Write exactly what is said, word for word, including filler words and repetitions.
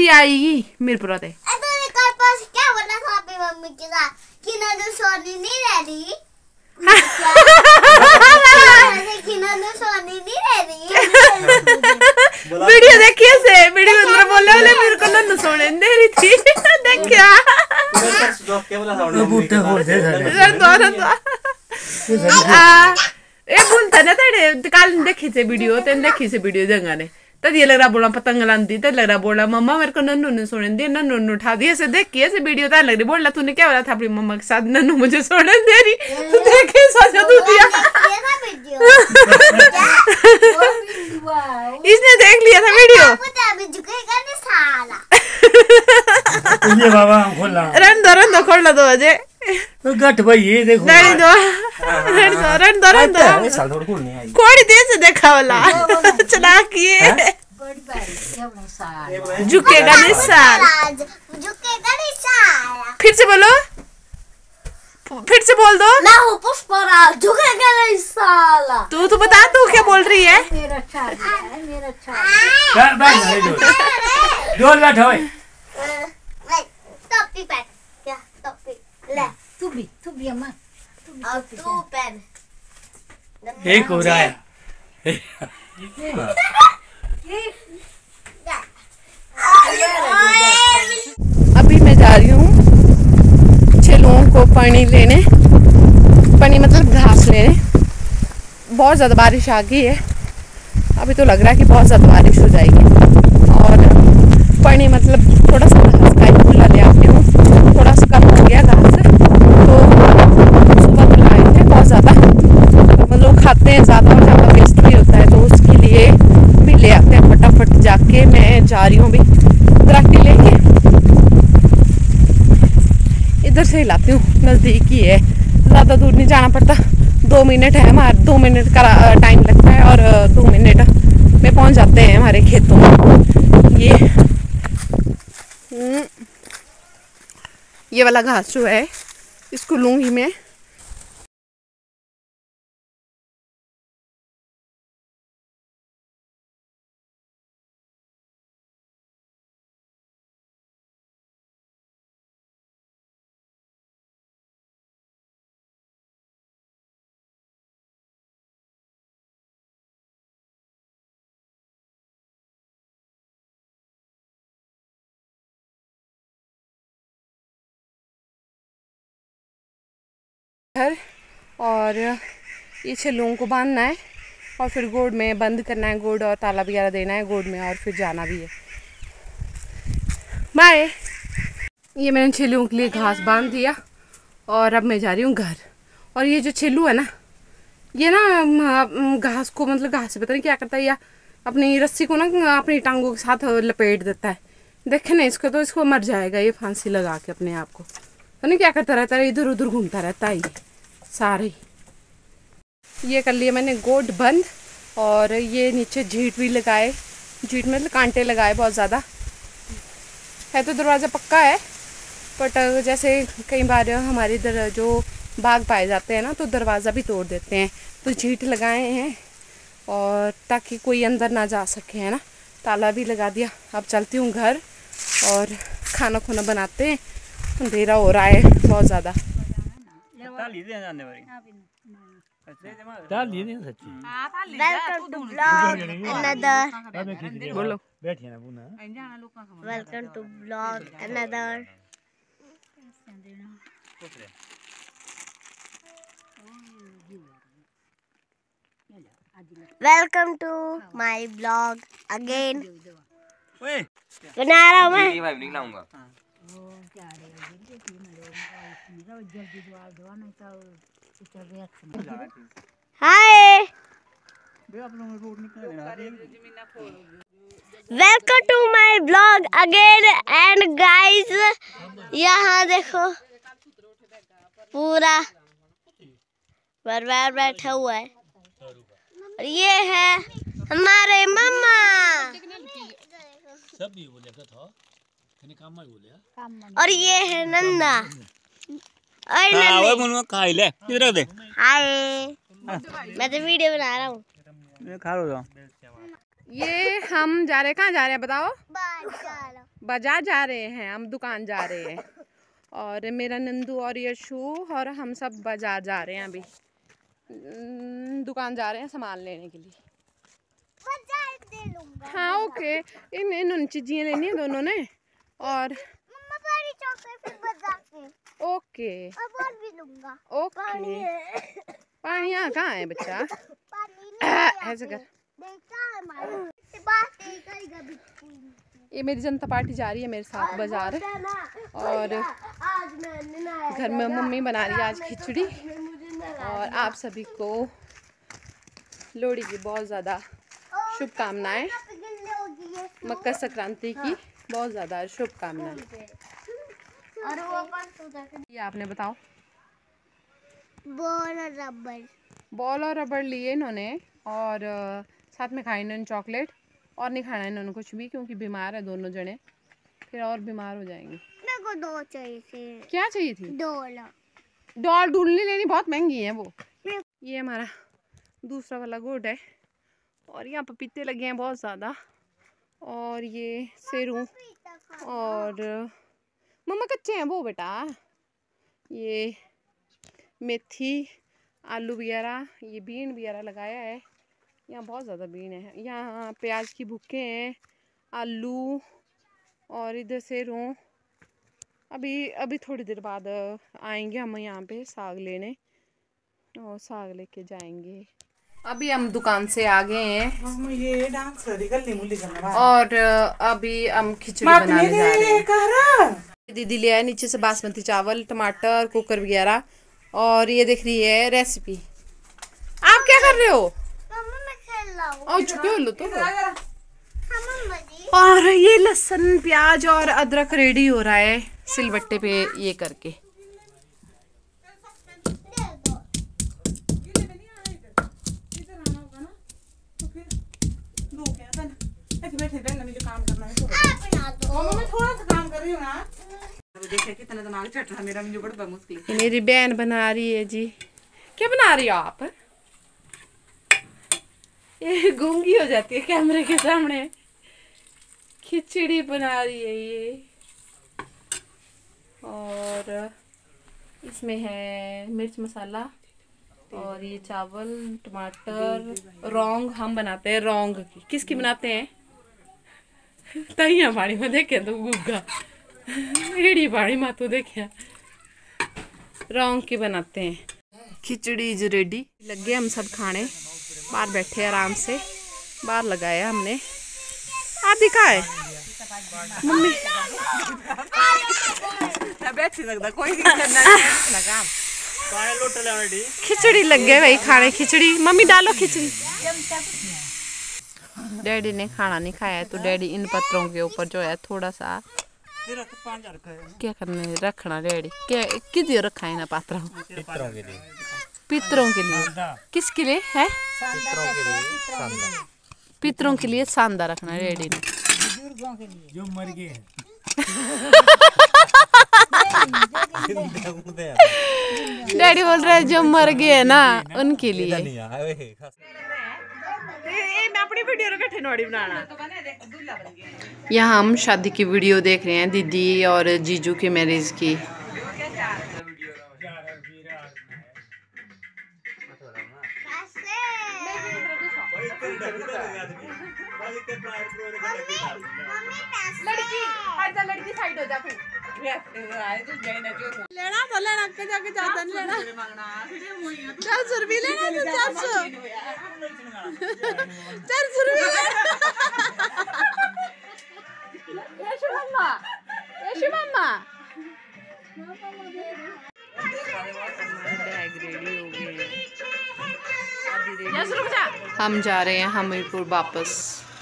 दीदी आएगी मेरे पर आते क्या बोला था अपनी मम्मी के साथ कि ना जो सोनी नहीं रह रही कि ना जो सोनी नहीं रह रही वीडियो देखिए से वीडियो अंदर बोले बोले मेरे को नन्नू सोने दे रही थी देख क्या ए बोलता ना तेरे काल देखी से वीडियो तेन देखी से वीडियो जंगा ने तब ये लग रहा बोला पतंग लांदी तब लग रहा बोला मम्मा मेरे को नन्नू ने सोने दिया नन्नू ने उठा दिया से देख के ऐसे वीडियो तब लग रही बोला तूने क्या बोला था अपनी मम्मा के साथ नन्नू मुझे सोने दे रही तू देखे सोचा तू दिया इसने देख लिया था वीडियो ये बाबा खोलना रन दो रन दो खोल लो दो बजे गट भाई ये देखो रन दो रन दो रन दो रन दो कोड़ी तेज से देखा वाला चला किए झुकेगा नहीं साल झुकेगा नहीं साल फिर से बोलो फिर से बोल दो मैं हूँ पुष्पराज झुकेगा नहीं साला तू तो बता तू क्या बोल रही है मेरा चार्ज है मेरा चार्ज बैठ डोल बैठ होए टॉपी पहन क्या टॉपी ले तू भी तू भी अम्मा और तू पहन एक हो रहा है अभी मैं जा रही हूँ छह लोगों को पानी लेने पानी मतलब घास लेने बहुत ज़्यादा बारिश आ गई है अभी तो लग रहा है कि बहुत ज़्यादा बारिश हो जाएगी और पानी मतलब थोड़ा सा घास का खुला ले आती हूँ थोड़ा सा कम हो गया घास तो सुबह तो लाए थे बहुत ज़्यादा मतलब लोग खाते हैं ज़्यादा और ज़्यादा वेस्ट भी होता है तो उसके लिए भी ले आते हैं फटाफट जाके मैं जा रही हूँ अभी दराटी लेके इधर से ही लाती हूँ नज़दीक ही है ज़्यादा दूर नहीं जाना पड़ता दो मिनट है हमारे दो मिनट का टाइम लगता है और दो मिनट में पहुँच जाते हैं हमारे खेतों में ये ये वाला घास जो है इसको लूँगी मैं घर और ये छह लोगों को बांधना है और फिर गोड में बंद करना है गोड और ताला वगैरह देना है गोड में और फिर जाना भी है बाय ये मैंने छेलुओं के लिए घास बांध दिया और अब मैं जा रही हूँ घर और ये जो छेलू है ना ये ना घास को मतलब घास से पता नहीं क्या करता है या अपनी रस्सी को ना अपनी टांगों के साथ लपेट देता है देखे ना इसको तो इसको मर जाएगा ये फांसी लगा के अपने आप को तो नहीं क्या करता रहता है इधर उधर घूमता रहता है ये सारे ये कर लिया मैंने गोड बंद और ये नीचे झीट भी लगाए झीट में कांटे लगाए बहुत ज़्यादा है तो दरवाज़ा पक्का है बट जैसे कई बार हमारे इधर जो बाघ पाए जाते हैं ना तो दरवाज़ा भी तोड़ देते हैं तो झीट लगाए हैं और ताकि कोई अंदर ना जा सके है ना ताला भी लगा दिया अब चलती हूँ घर और खाना खुना बनाते हैं अंधेरा हो रहा है बहुत ज़्यादा बोलो welcome to blog another welcome to my blog again बना रहा हूँ मैं hi welcome to my blog again and guys यहाँ देखो पूरा परिवार बैठा हुआ है और ये है हमारे मम्मा और ये है नन्ना और नन्ने हाय मैं तो वीडियो बना रहा हूँ ये हम जा रहे हैं कहाँ जा रहे हैं बताओ बाजार जा रहे हैं हम, दुकान जा रहे हैं। और मेरा नंदू और यशु और हम सब बाजार जा रहे हैं, अभी दुकान जा रहे हैं सामान लेने के लिए। बाजार दे लूंगा। हाँ ओके, इन इन चीज़ें लेनी है दोनों ने। और मम्मा पानी चॉकलेट फिर बाजार के। ओके अब और भी लूंगा। ओके। पानी यहाँ कहाँ है बच्चा? पानी ऐसे कर। देखा हमारे बात नहीं करेगा बिल्कुल। ये मेरी जनता पार्टी जा रही है मेरे साथ बाजार। और घर में मम्मी बना रही है आज खिचड़ी। और आप सभी को लोहड़ी की बहुत ज़्यादा शुभकामनाएं, मकर संक्रांति की बहुत ज़्यादा शुभकामनाएं। ये आपने बताओ। बॉल और रबर बॉल और रबड़ लिए इन्होंने, और साथ में खाए इन्होंने चॉकलेट। और नहीं खाना इन्होंने कुछ भी, क्योंकि बीमार है दोनों जने, फिर और बीमार हो जाएंगे। मेरे को दो चाहिए थे। क्या चाहिए थी? डॉल। डॉल ढूंढनी लेनी बहुत महंगी है वो। ये हमारा दूसरा वाला गोट है। और यहाँ पपीते लगे हैं बहुत ज़्यादा। और ये सेरू और मम्मा कच्चे हैं वो बेटा। ये मेथी, आलू वगैरह, ये बीन वगैरह लगाया है। यहाँ बहुत ज़्यादा बीन है। यहाँ प्याज की भुक्के हैं, आलू, और इधर सेरू। अभी अभी थोड़ी देर बाद आएंगे हम यहाँ पे साग लेने, और साग लेके जाएंगे। अभी हम दुकान से आ गए हैं ये डांस कर और अभी हम खिचड़ी बनाने जा रहे हैं। दीदी ले आए नीचे से बासमती चावल, टमाटर, कुकर वगैरह। और ये देख रही है रेसिपी। आप क्या कर रहे हो? और चुके हो लो तो। और ये लहसुन, प्याज और अदरक रेडी हो रहा है सिलबट्टे पे ये करके। मेरी बहन बना रही है जी। क्या बना रही हो आप? ये गूंगी हो जाती है कैमरे के सामने। खिचड़ी बना रही है ये। और इसमें है मिर्च मसाला, और ये चावल, टमाटर, रौंग हम बनाते हैं। रौंग की किसकी बनाते हैं? तैया पानी में देखे तो गुग्गा एड़ी पानी में तो देखे रौंग की बनाते हैं। Khichdi is ready. लगे हम सब खाने, बाहर बैठे आराम से, बाहर लगाया हमने। आप दिखाए मम्मी खिचड़ी लग गए भाई खाने। खिचड़ी मम्मी डालो खिचड़ी। डैडी ने खाना नहीं खाया है, तो डैडी इन पत्रों के ऊपर जो है थोड़ा सा क्या करने रखना। डैडी क्या किधर रखा है ना पात्रों? पितरों के लिए। पितरों के लिए किसके लिए है? पितरों के लिए सांदा रखना डैडी ने। जो मर गए डैडी बोल रहे हैं जो मर गए है ना उनके लिए। यहाँ हम शादी की वीडियो देख रहे हैं, दीदी और जीजू के मैरिज की। लड़की हट जा, लड़की साइड हो जा तू। लेना तो लेना के जाके जाता नहीं लेना। चार सौ रुपये लेना तो चार सौ चार सौ रुपये। यशु मम्मा, यशु मम्मा बैग रेडी हो गए। हम जा रहे हैं हमीरपुर वापस।